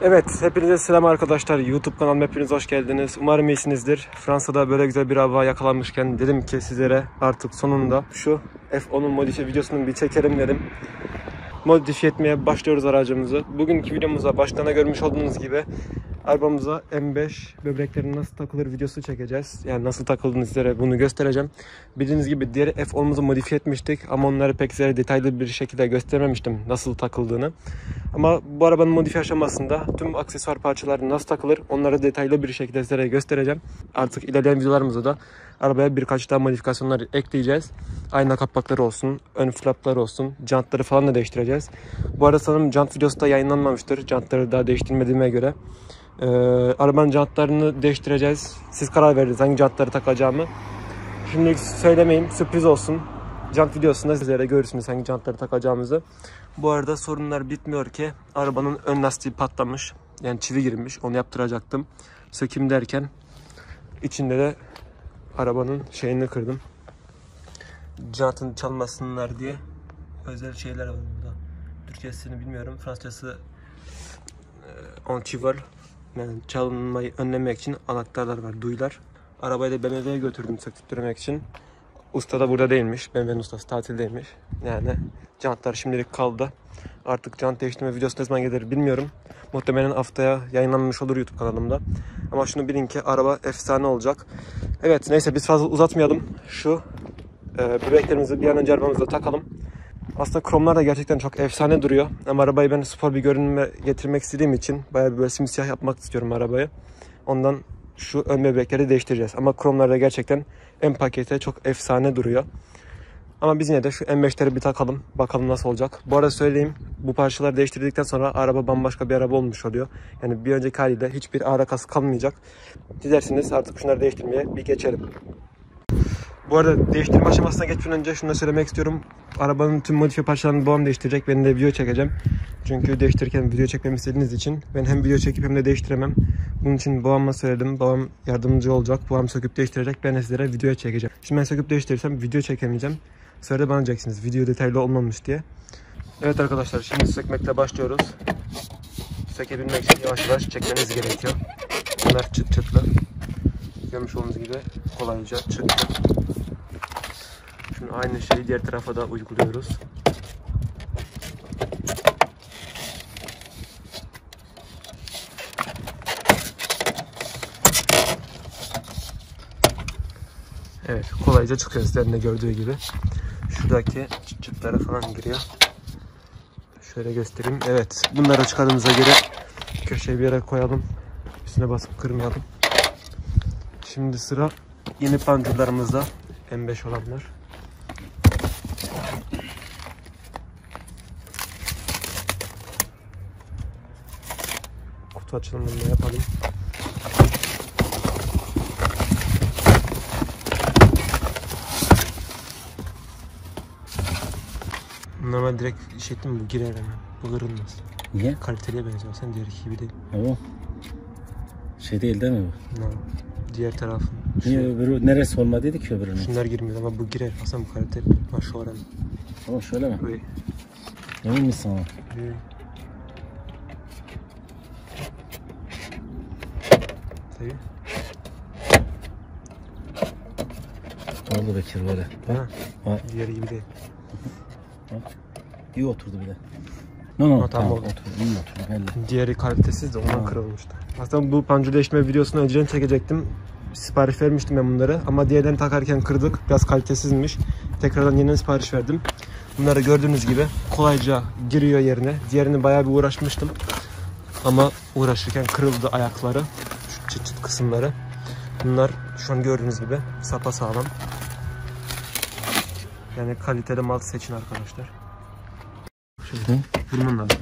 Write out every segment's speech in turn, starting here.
Evet, hepinize selam arkadaşlar. YouTube kanalıma hepiniz hoş geldiniz. Umarım iyisinizdir. Fransa'da böyle güzel bir hava yakalanmışken dedim ki sizlere artık sonunda şu F10'un modifiye videosunu bir çekelim dedim. Modifiye etmeye başlıyoruz aracımızı. Bugünkü videomuzda baştan da görmüş olduğunuz gibi arabamıza M5 böbreklerinin nasıl takılır videosu çekeceğiz. Yani nasıl takıldığını sizlere bunu göstereceğim. Bildiğiniz gibi diğer F10'umuzu modifiye etmiştik ama onları pek size detaylı bir şekilde göstermemiştim nasıl takıldığını. Ama bu arabanın modifiye aşamasında tüm aksesuar parçaları nasıl takılır onları detaylı bir şekilde sizlere göstereceğim. Artık ilerleyen videolarımızda da arabaya birkaç daha modifikasyonlar ekleyeceğiz. Ayna kapakları olsun, ön flapları olsun, jantları falan da değiştireceğiz. Bu arada sanırım jant videosu da yayınlanmamıştır. Jantları daha değiştirmediğime göre. Arabanın jantlarını değiştireceğiz. Siz karar veriniz hangi jantları takacağımı. Şimdi söylemeyeyim, sürpriz olsun. Jant videosunda sizlere görürsünüz hangi jantları takacağımızı. Bu arada sorunlar bitmiyor ki arabanın ön lastiği patlamış. Yani çivi girmiş. Onu yaptıracaktım. Sökeyim derken içinde de arabanın şeyini kırdım. Jantın çalmasınlar diye özel şeyler var burada. Türkçesini bilmiyorum. Fransızcası antival. Yani çalınmayı önlemek için anahtarlar var, duyular. Arabayı da BMW'ye götürdüm söktürmek için. Usta da burada değilmiş. BMW'nin ustası tatildeymiş. Yani jantlar şimdilik kaldı. Artık jant değiştirme videosu ne zaman gelir bilmiyorum. Muhtemelen haftaya yayınlanmış olur YouTube kanalımda. Ama şunu bilin ki araba efsane olacak. Evet neyse biz fazla uzatmayalım. Şu böbreklerimizi bir an önce arabamıza takalım. Aslında kromlar da gerçekten çok efsane duruyor. Ama arabayı ben spor bir görünüme getirmek istediğim için bayağı böyle simsiyah yapmak istiyorum arabayı. Ondan şu ön böbrekleri değiştireceğiz. Ama kromlar da gerçekten en pakete çok efsane duruyor. Ama biz yine de şu M5'leri bir takalım. Bakalım nasıl olacak. Bu arada söyleyeyim. Bu parçaları değiştirdikten sonra araba bambaşka bir araba olmuş oluyor. Yani bir önceki haliyle hiçbir ağrı kası kalmayacak. Dilerseniz artık şunları değiştirmeye bir geçelim. Bu arada değiştirme aşamasına geçmeden önce şunu da söylemek istiyorum. Arabanın tüm modifiye parçalarını babam değiştirecek. Ben de video çekeceğim. Çünkü değiştirirken video çekmemi istediğiniz için ben hem video çekip hem de değiştiremem. Bunun için babama söyledim. Babam yardımcı olacak. Babam söküp değiştirecek. Ben de sizlere video çekeceğim. Şimdi ben söküp değiştirirsem video çekemeyeceğim. Sonra da bana diyeceksiniz video detaylı olmamış diye. Evet arkadaşlar şimdi sökmekle başlıyoruz. Sökebilmek için yavaş yavaş çekmeniz gerekiyor. Bunlar çıt çıtlı. Görmüş olduğunuz gibi kolayca çıktı. Şimdi aynı şeyi diğer tarafa da uyguluyoruz. Evet kolayca çıkıyor sizlerin de gördüğü gibi. Şuradaki çıtçıklara falan giriyor. Şöyle göstereyim. Evet bunları çıkardığımıza göre köşeye bir yere koyalım. Üstüne basıp kırmayalım. Şimdi sıra yeni pancurlarımızda. M5 olanlar. Kutu açılımını yapalım. Normal direkt iş ettim mi bu girer hemen. Bu kırılmaz. Niye? Kaliteliye benziyor. Sen diğer iki gibi değil. O şey değil değil mi bu? No. Diğer tarafın. Niye öbürü neresi olmadıydı ki öbürünün? Şunlar girmiyor ama bu girer. Hasan bu kaliteli. Ha şu oranı. Ama şöyle mi? Evet. Emin misin ama? Evet. Tabii. Oldu Bekir böyle. Ha. Ha. Diğeri gibi değil. İyi oturdu bir de. No, tamam oldu. Oturdu. İyi oturdu belli. Diğeri kalitesiz de ondan kırılmıştı. Aslında bu pancur değiştirme videosunu önceden çekecektim. Sipariş vermiştim ben bunları ama diğerlerini takarken kırdık. Biraz kalitesizmiş. Tekrardan yeniden sipariş verdim. Bunları gördüğünüz gibi kolayca giriyor yerine. Diğerini bayağı bir uğraşmıştım. Ama uğraşırken kırıldı ayakları. Şu çıt çıt kısımları. Bunlar şu an gördüğünüz gibi sapasağlam. Yani kaliteli mal seçin arkadaşlar. Şöyle vurman lazım.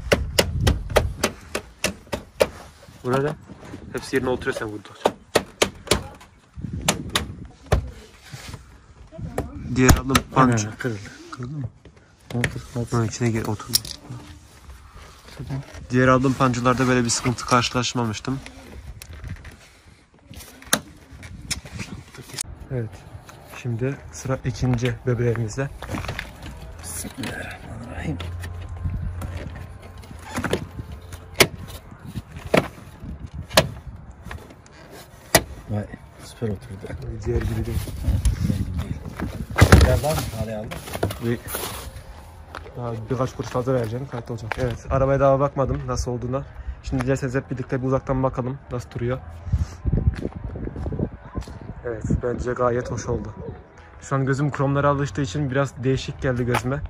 Burada hepsi yerine oturuyor sen vurdukça. Diğer aldım punch. Kırıldı. Kırıldı mı? Otur. İçine gir oturdu. Diğer aldığım pancılarda böyle bir sıkıntı karşılaşmamıştım. Evet. Şimdi sıra ikinci böbreğimizde. Bismillahirrahmanirrahim. süper oturdu. Diğer gibi değil. Biraz daha mı parayı aldın? Daha birkaç kuruş fazla vereceğim. Kayıt olacak. Evet. Arabaya daha bakmadım nasıl olduğuna. Şimdi dilerseniz hep birlikte bir uzaktan bakalım nasıl duruyor. Evet. Bence gayet hoş oldu. Şu an gözüm kromlara alıştığı için biraz değişik geldi gözüme.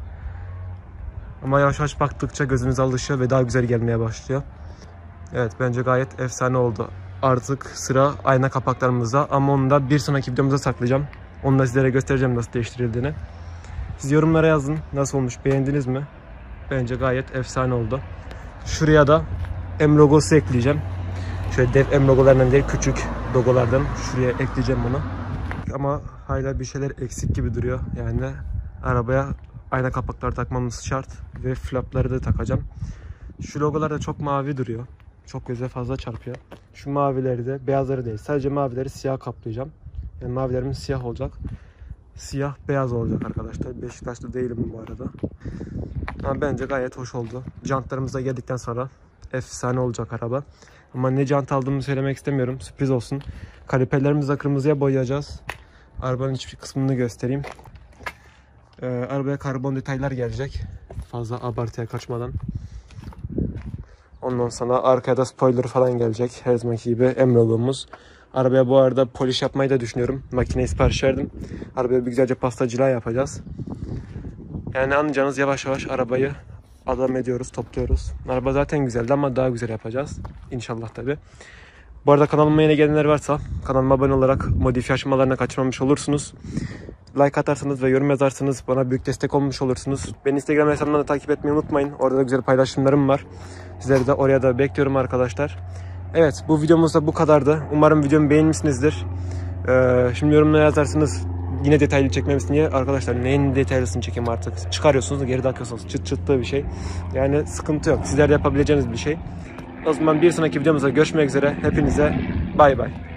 Ama yavaş yavaş baktıkça gözümüz alışıyor ve daha güzel gelmeye başlıyor. Evet. Bence gayet efsane oldu. Artık sıra ayna kapaklarımızda. Ama onu da bir sonraki videomuza saklayacağım. Onu da sizlere göstereceğim nasıl değiştirildiğini. Siz yorumlara yazın. Nasıl olmuş? Beğendiniz mi? Bence gayet efsane oldu. Şuraya da M logosu ekleyeceğim. Şöyle dev M logolarından değil, küçük logolardan şuraya ekleyeceğim bunu. Ama hala bir şeyler eksik gibi duruyor. Yani arabaya ayna kapakları takmamız şart. Ve flapları da takacağım. Şu logolar da çok mavi duruyor. Çok göze fazla çarpıyor. Şu mavileri de, beyazları değil. Sadece mavileri siyah kaplayacağım. Yani mavilerimiz siyah olacak. Siyah beyaz olacak arkadaşlar. Beşiktaşlı değilim bu arada. Ama bence gayet hoş oldu. Jantlarımız da geldikten sonra efsane olacak araba. Ama ne jant aldığımı söylemek istemiyorum. Sürpriz olsun. Kaliperlerimizi de kırmızıya boyayacağız. Arabanın hiçbir kısmını göstereyim. Arabaya karbon detaylar gelecek. Fazla abartıya kaçmadan. Ondan sonra arkaya da spoiler falan gelecek. Her zamanki gibi M logomuz. Arabaya bu arada polish yapmayı da düşünüyorum. Makineyi sipariş verdim. Arabaya bir güzelce pastacılığa yapacağız. Yani anlayacağınız yavaş yavaş arabayı adam ediyoruz, topluyoruz. Araba zaten güzeldi ama daha güzel yapacağız. İnşallah tabi. Bu arada kanalıma yeni gelenler varsa kanalıma abone olarak modifiye aşamalarına kaçırmamış olursunuz. Like atarsanız ve yorum yazarsanız bana büyük destek olmuş olursunuz. Beni Instagram hesabımdan da takip etmeyi unutmayın. Orada da güzel paylaşımlarım var. Sizleri de oraya da bekliyorum arkadaşlar. Evet, bu videomuz da bu kadardı. Umarım videomu beğenmişsinizdir. Şimdi yorumlara yazarsınız yine detaylı çekmemişsin diye. Arkadaşlar neyin detaylısını çekeyim artık. Çıkarıyorsunuz, geri takıyorsunuz. Çıt çıttığı bir şey. Yani sıkıntı yok. Sizler de yapabileceğiniz bir şey. O zaman bir sonraki videomuzda görüşmek üzere. Hepinize bay bay.